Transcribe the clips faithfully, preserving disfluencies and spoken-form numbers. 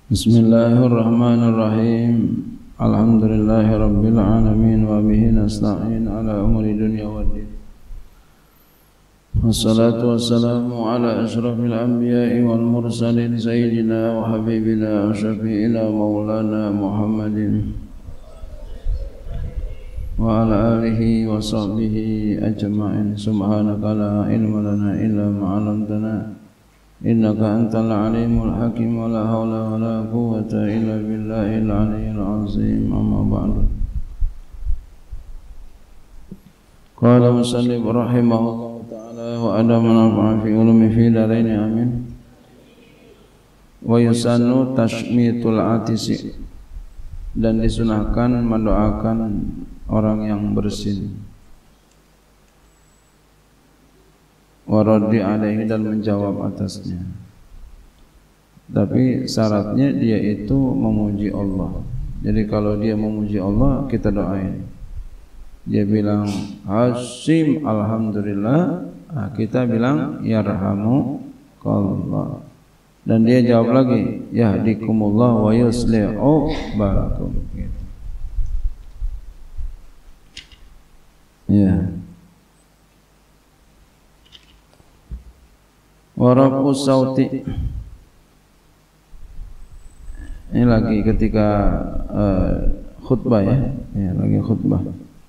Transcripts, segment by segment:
Bismillahirrahmanirrahim. Alhamdulillahi rabbil alamin wa bihi nasta'in ala umuri dunya waddin. Wassalatu wassalamu ala asyrafil anbiya'i wal mursalin sayyidina wa habibina wa syafi'ina maulana Muhammadin wa ala alihi wa sahbihi ajma'in. Subhanaka la ilma lana illa ma 'allamtana innaka antal alimul hakim. Wa la hawla wa la quwwata illa billahil aliyyil azim. Amma ba'du. Qala musannif rahimahullahu ta'ala wa adama nafa'a fi ulumi fi daraini amin. Wa yusannu tashmitul atisi, dan disunahkan mendoakan orang yang bersin, waraddi alaihi, dan menjawab atasnya. Tapi syaratnya dia itu memuji Allah. Jadi kalau dia memuji Allah, kita doain. Dia bilang hasim alhamdulillah, nah, kita bilang yarhamukallah. Dan dia jawab lagi yahdikumullah wa yuslihu balakum. Ya. Warafu sauti, ini lagi ketika uh, khutbah ya, ya lagi khutbah.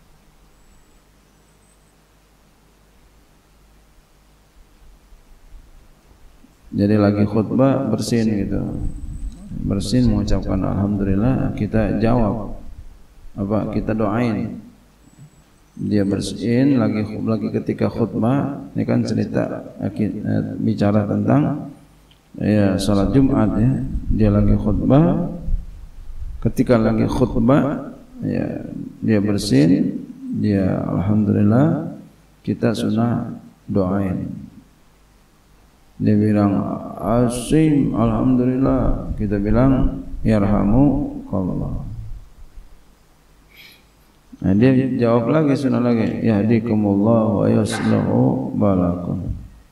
Jadi lagi khutbah bersin gitu, bersin mengucapkan alhamdulillah, kita jawab apa, kita doain. Dia bersin lagi lagi ketika khutbah. Ini kan cerita eh, bicara tentang ya salat Jumat ya. Dia lagi khutbah. Ketika lagi khutbah ya dia bersin, dia alhamdulillah, kita sunnah doain. Dia bilang asim alhamdulillah, kita bilang yarhamukallah. Nah, dia jawab lagi, sunnah lagi yahdikumullah wa yuslihu balakum.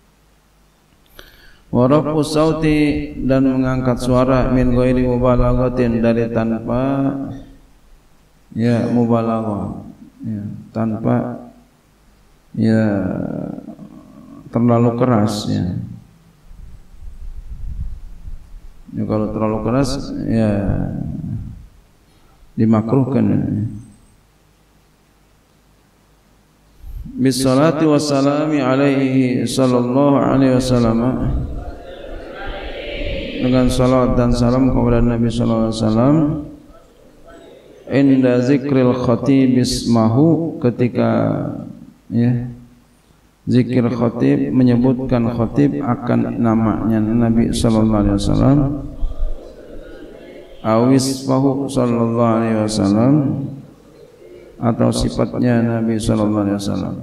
Wa rafu sauti, dan mengangkat suara min ghairi mubalaghatin, dari tanpa ya mubalaghah, ya tanpa ya terlalu keras ya. Ya kalau terlalu keras ya dimakruhkan. Bissalati wassalami alaihi sallallahu alaihi wasallam, dengan salat dan salam kepada Nabi sallallahu alaihi wasallam. Inda zikril khatib ismahu, ketika ya zikir khatib, menyebutkan khatib akan namanya Nabi sallallahu alaihi wasallam. Awisfahu sallallahu alaihi wasallam, atau sifatnya Nabi sallallahu alaihi wasallam.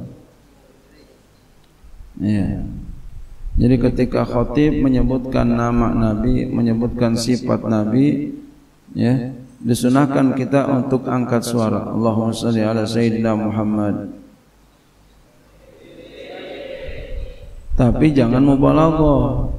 Ya. Jadi ketika khatib menyebutkan nama Nabi, menyebutkan sifat Nabi, ya, disunahkan kita untuk angkat suara. Allahumma shalli ala sayyidina Muhammad. Tapi jangan mubalaghah.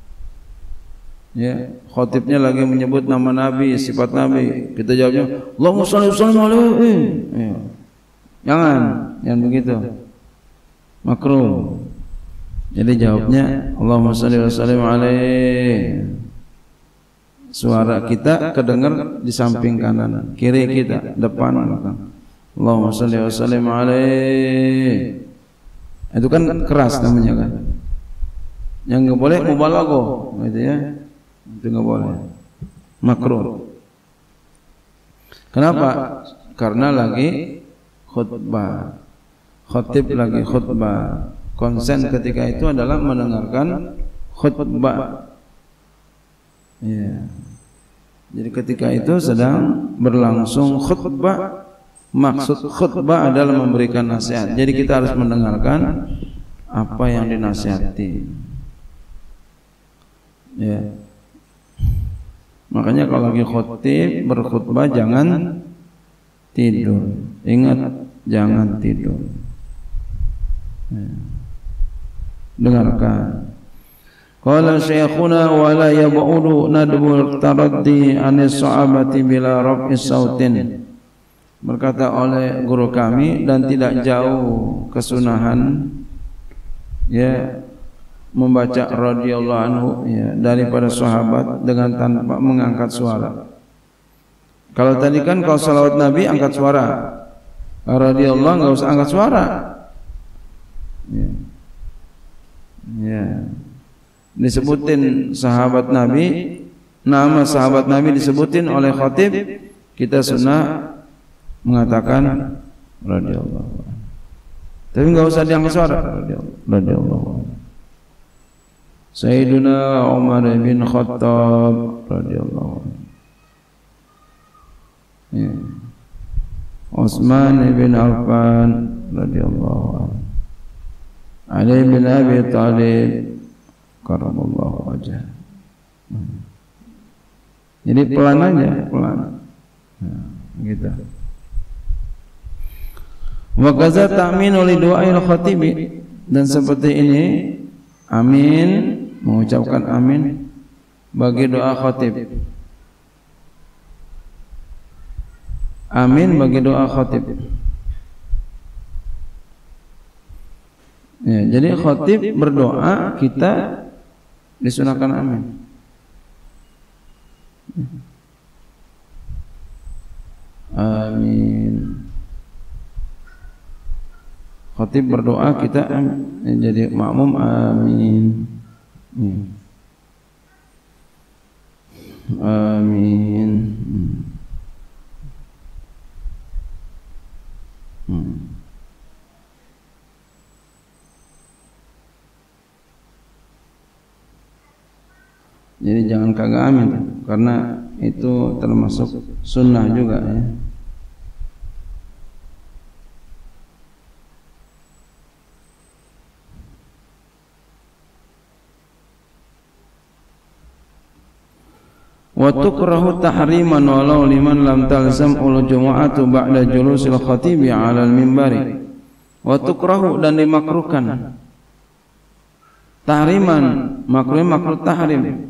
Ya, khatibnya lagi menyebut nama Nabi, sifat Nabi, kita jawabnya Allahumma shalli alaihi. Ya. Jangan, jangan begitu. Makruh. Jadi jawabnya Allahumma shalli alaihi. Suara kita kedengar di samping kanan, kiri kita, depan, belakang. Allahumma shalli alaihi. Itu kan keras namanya kan. Yang enggak boleh mubalaghah, gitu ya. Itu nggak boleh, makruh. Kenapa? Karena lagi khutbah, khatib lagi khutbah. Konsen ketika itu adalah mendengarkan khutbah. Ya. Jadi ketika itu sedang berlangsung khutbah. Maksud khutbah adalah memberikan nasihat. Jadi kita harus mendengarkan apa yang dinasihati. Ya. Makanya kalau lagi khutib berkhutbah jangan tidur. Ingat, jangan tidur. Ya. Dengarkan. Qala syekhuna wa la yab'udu nadbul taraddi anis sahabati bila raf'is sautin. Berkata oleh guru kami, dan tidak jauh kesunahan ya membaca radhiyallahu anhu ya daripada sahabat dengan tanpa mengangkat suara. Kalau tadi kan kalau salawat Nabi angkat suara, radhiyallahu enggak usah angkat suara. Ya. Ya. Disebutin sahabat Nabi, nama sahabat Nabi disebutin oleh khatib, kita sunnah mengatakan radhiyallahu anhu. Tapi enggak usah diangkat suara, radhiyallahu anhu. Sayyiduna Umar bin Khattab radhiyallahu anhu. Ya. Utsman bin Affan radhiyallahu anhu. Ali bin Abi Thalib karamallahu wajhah. Jadi pelan aja, pelan. Nah, gitu. Wa kaza ta'minu li du'ail khatibi, dan seperti ini amin, mengucapkan amin bagi doa khatib. Amin bagi doa khatib. Ya, jadi khatib berdoa, kita disunahkan amin. Amin. Khatib berdoa, kita amin. Jadi makmum amin. Amin. Hmm. Jadi jangan kagak amin, karena itu termasuk sunnah juga ya. Wa tukrahu tahriman walau liman lam talzam ul jumu'atu ba'da julusil khatibi 'alal minbari. Wa tukrahu, dan dimakruhkan. Tahriman, makruh makruh tahrim.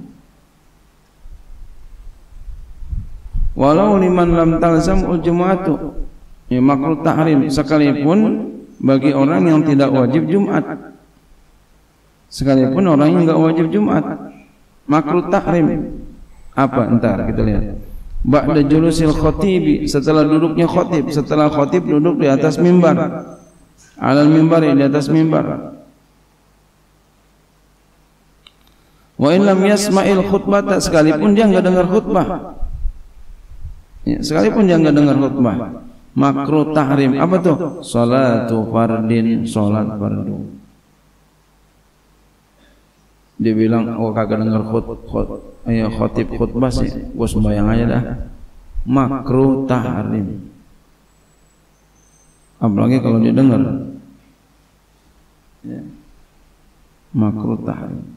Walau liman lam talzam ul jumu'atu, ya makruh tahrim, sekalipun bagi orang yang tidak wajib Jumat. Sekalipun orang yang enggak wajib Jumat, makruh tahrim. Apa? Entar kita lihat. Ba'da julusil khatibi, setelah duduknya khatib, setelah khatib duduk di atas mimbar. Alal mimbar, di atas mimbar. Wa in lam yasma'il khutbah, sekalipun dia enggak dengar khutbah. Ya, sekalipun dia enggak dengar khutbah, makruh tahrim. Apa tuh? Salatu fardin, salat fardu. Dia bilang, oh kagak dengar khut, khut, ya, khotib khutbah sih, gua sembahyang aja dah. Makruh tahrim. Apalagi kalau dia dengar, ya. Makruh tahrim.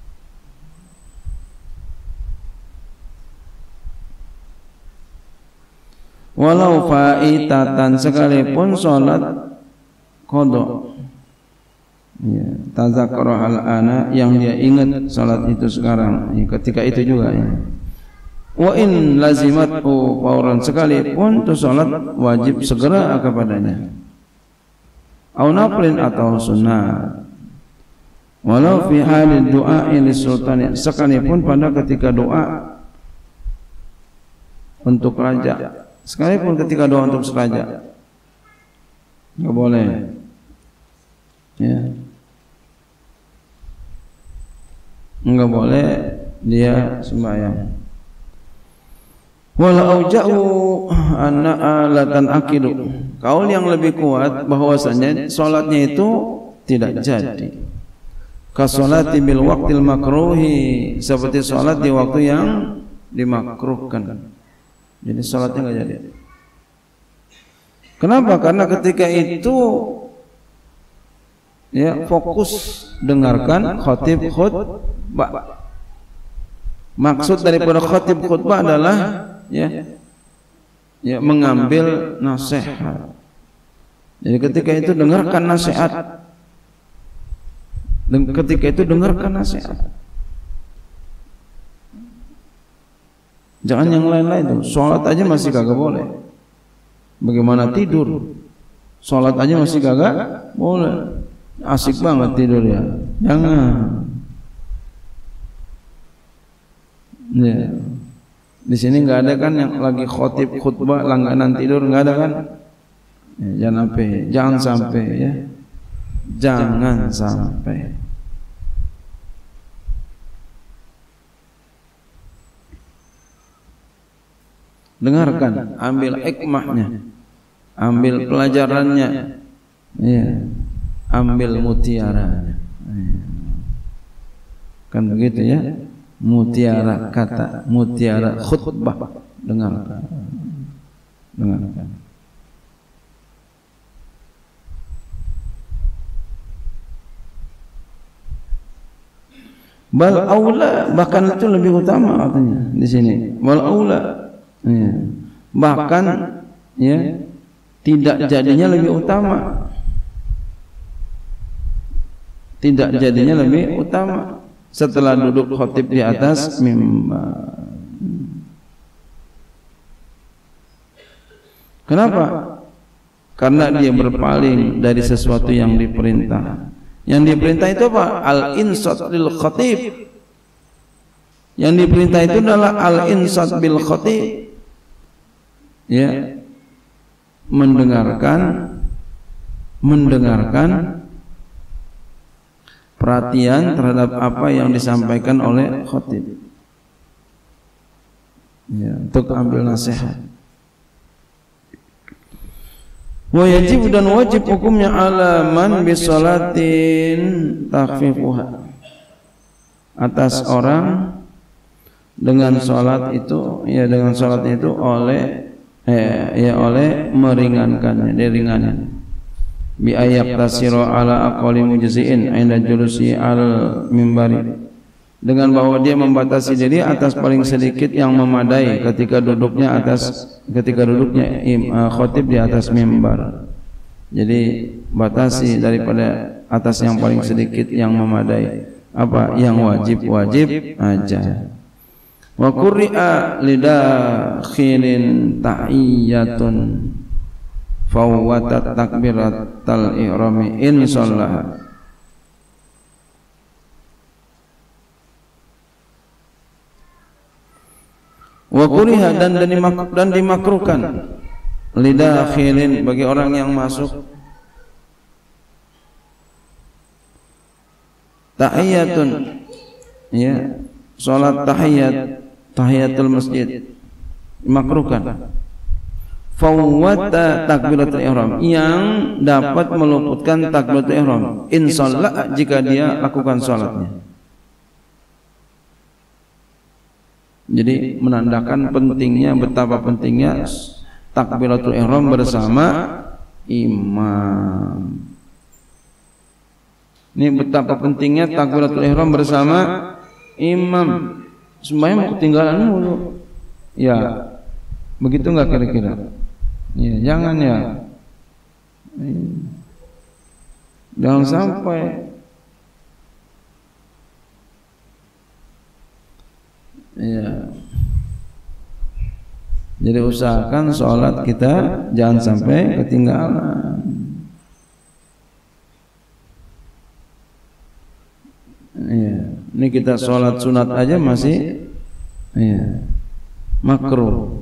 Walau faitatan, sekalipun sholat qadha. Ya, tazakkara al-ana, yang dia ingat salat itu sekarang, ya, ketika itu juga ya. Wa in lazimat fauran, sekalipun itu salat wajib segera kepadanya. Au naflin, atau sunnah. Walau fi halid du'a li sultan, sekalipun pada ketika doa untuk raja, sekalipun ketika doa untuk raja enggak boleh. Ya. Enggak boleh dia sembahyang. Wala auja'u anna alatan akidu. Kaul yang lebih kuat bahwasanya salatnya itu tidak jadi. Ka salati bil waqtil makruhi, seperti salat di waktu yang dimakruhkan. Jadi salatnya enggak jadi. Kenapa? Karena ketika itu ya fokus dengarkan khatib khutbah. Maksud daripada khatib khutbah adalah ya, ya mengambil nasihat. Jadi ketika itu dengarkan nasihat. Dan ketika itu dengarkan nasihat. Jangan yang lain-lain tuh. Sholat aja masih kagak boleh. Bagaimana tidur? Sholat aja masih kagak boleh. Asik banget tidur ya. Jangan. Ya. Di sini nggak ada kan yang lagi khotib khutbah langganan tidur, nggak ada kan? Ya, jangan sampai, jangan sampai ya. Jangan sampai. Dengarkan, ambil hikmahnya, ambil pelajarannya, ya, ambil mutiaranya. Kan begitu ya? Mutiara kata, mutiara khutbah. Dengarkan, dengarkan. Bal aula, bahkan itu lebih utama katanya di sini. Bal aula. Ya. Bahkan ya tidak jadinya lebih utama, tidak jadinya lebih utama setelah duduk khotib di atas mimbar. Kenapa? Karena dia berpaling dari sesuatu yang diperintah. Yang diperintah itu apa? Al-insat lil khatib. Yang diperintah itu adalah al-insat bil khatib. Ya, mendengarkan, mendengarkan, perhatian terhadap apa yang disampaikan oleh khatib. Ya, untuk ambil nasihat. Wa yajib, dan wajib hukumnya ala man bisolatin takhfifuha, atas orang dengan salat itu, ya dengan salat itu oleh Eh, ya oleh meringankannya, diringankan. Bi ayat tasiro ala aqali mujziin inda julusi al mimbari, dengan bahwa dia membatasi diri atas paling sedikit yang memadai ketika duduknya atas ketika duduknya im, uh, khotib di atas mimbar. Jadi batasi daripada atas yang paling sedikit yang memadai. Apa yang wajib-wajib aja. Wa qur'a lidakhilin ta'iyyatun fawwatat takbiratal ihrami in shallaha. Wa qur'a, dan dan dimakruhkan lidakhilin, bagi orang yang masuk, ta'iyyatun, ya, salat tahiyat, tahiyatul masjid, makruhkan. Fawwata takbiratul ihram, yang dapat meluputkan takbiratul ihram, insyaallah jika dia lakukan salatnya. Jadi menandakan pentingnya, betapa pentingnya takbiratul ihram bersama imam. Ini betapa pentingnya takbiratul ihram bersama imam. Semuanya mau ketinggalan mulu. Ya, begitu enggak kira-kira? Ya, jangan ya. Jangan sampai. Ya. Jadi usahakan sholat kita jangan sampai ketinggalan. Ya. Ini kita sholat sunat aja masih ya, makruh.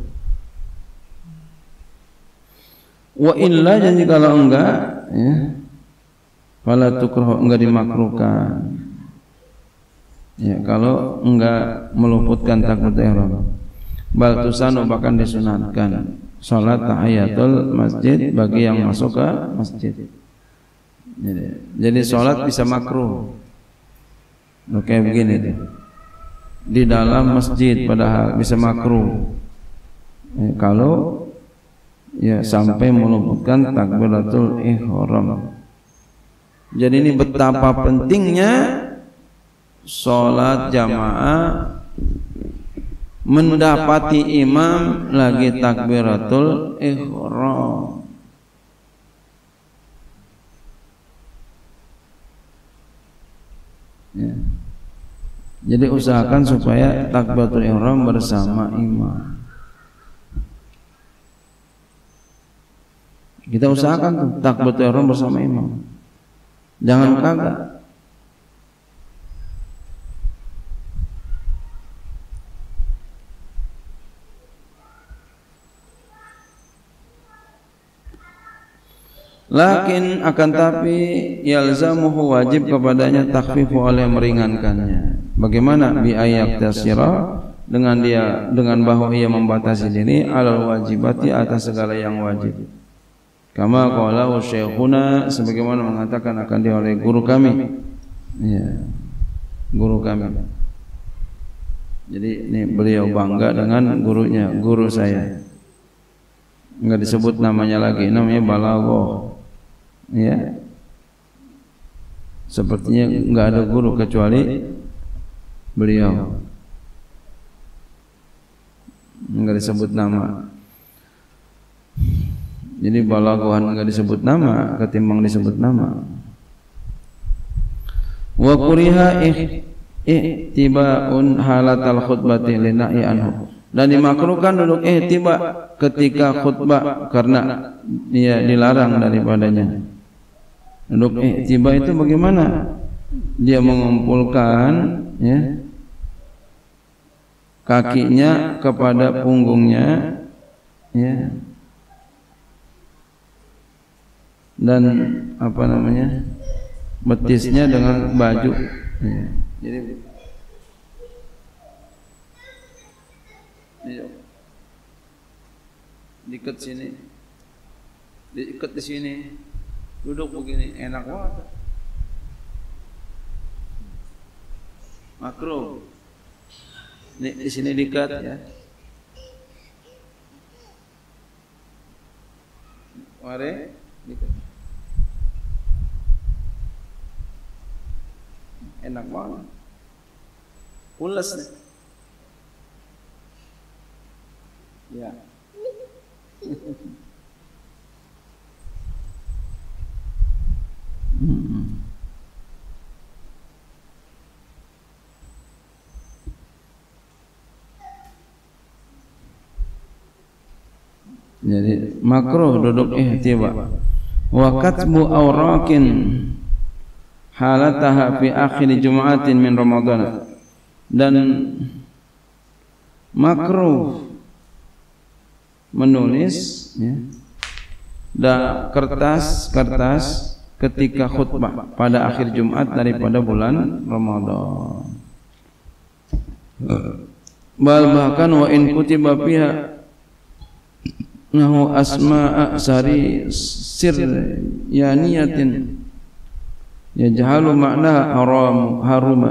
Wa illa, jadi kalau enggak, ya, fala tukrahu, enggak dimakruhkan. Ya, kalau enggak meluputkan takbiratul ihram. Bal tusanu, bahkan disunatkan salat tahiyatul masjid bagi yang masuk ke masjid. Jadi, jadi salat bisa makruh. Oke, begini deh. Di dalam masjid padahal bisa makruh. Ya, kalau ya sampai meluputkan takbiratul ihram. Jadi ini betapa pentingnya salat jamaah, mendapati imam lagi takbiratul ihram. Ya. Jadi usahakan supaya takbiratul ihram bersama imam. Kita usahakan tuh takbiratul ihram bersama imam. Jangan kagak. Lakin akan tapi yalzamuhu wajib kepadanya takhfifu oleh meringankannya. Bagaimana bi ayat tasyira dengan dia dengan bahwa ia membatasi diri alal wajibati atas segala yang wajib. Kama qala syekhuna sebagaimana mengatakan akan dia oleh guru kami. Ya. Guru kami. Jadi ini beliau bangga dengan gurunya, guru saya. Enggak disebut namanya lagi, namanya Balaghah. Ya, sepertinya enggak ada guru kecuali beliau. Enggak disebut nama. Jadi Balaghahan enggak disebut nama ketimbang disebut nama. Wa kuriha ihtibaun halatal khutbati lina'i anhu. Dan dimakruhkan duduk ihtiba ketika khutbah karena dia dilarang daripadanya. Duduk ihtiba itu bagaimana? Dia mengumpulkan ya, kakinya kepada punggungnya ya, dan apa namanya, betisnya dengan baju ya. Jadi diikat sini, diikat di sini, duduk begini, enak banget. Makruh. Di sini diikat ya. Mare, diikat. Enak banget. Pulas nih. Ya. Hmm. Jadi makruh duduk ihtiba. Wa katbu awrakin halataha fi akhir jum'atin min Ramadan. Dan makruh menulis ya, da kertas-kertas ketika khutbah pada akhir Jumat daripada bulan Ramadan. Bal bahkan wa in kutiba fiha nahu asma'a sari sir yaniyatin yajhalu makna haram haruma.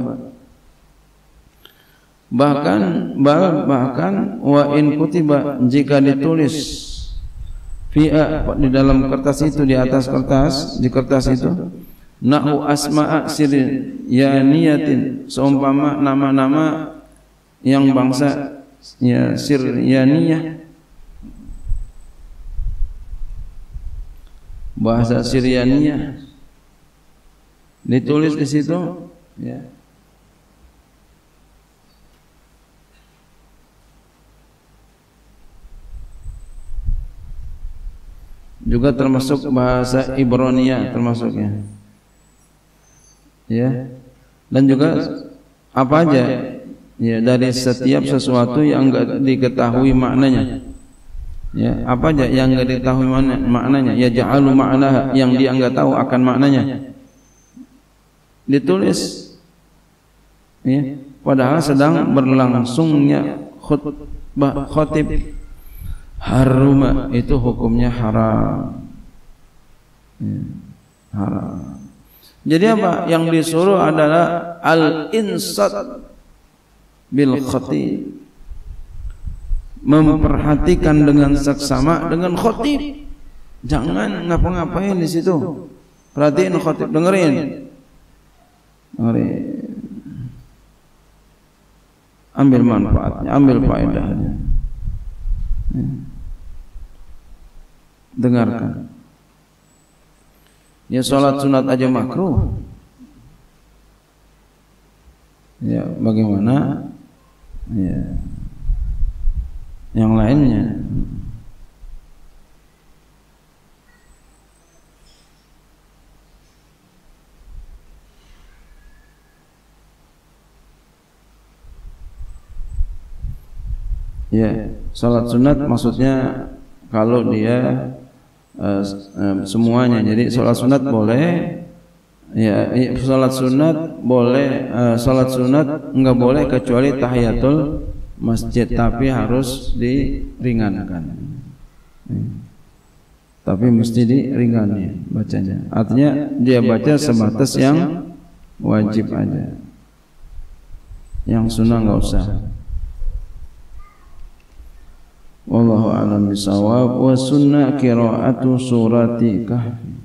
Bahkan bal bahkan wa in kutiba jika ditulis fi di dalam kertas itu, di atas kertas, di kertas itu nahu asma'a sir yaniyatin, seumpama nama-nama yang bangsa ya Siryaniyah, bahasa Siryaniyah ditulis di situ ya. Juga termasuk bahasa Ibraniyah termasuknya. Ya. Dan juga apa aja ya dari setiap sesuatu yang enggak diketahui maknanya. Ya, apa aja yang enggak diketahui mana, maknanya, ya ja'alu ma'naha, yang dia enggak tahu akan maknanya. Ditulis ya, padahal sedang berlangsungnya khutbah khatib. Haruma itu hukumnya haram ya, haram. Jadi apa yang disuruh adalah al-insat bil khatib, memperhatikan dengan seksama dengan khatib. Jangan ngapa-ngapain di situ. Perhatiin khatib, dengerin. Dengerin. Ambil manfaatnya, ambil faedahnya. Ya. Dengarkan. Ya salat sunat aja makruh. Ya, bagaimana ya yang lainnya? Ya, salat sunat maksudnya kalau dia uh, uh, semuanya. Jadi salat sunat boleh, ya, salat sunat boleh, uh, salat sunat enggak boleh kecuali tahiyatul masjid, tapi harus diringankan. Tapi mesti diringankan bacanya. Artinya dia baca sebatas yang wajib aja, yang sunnah enggak usah. Wallahu a'lam bishawab. Wa sunnah qiraatu surati kahfi.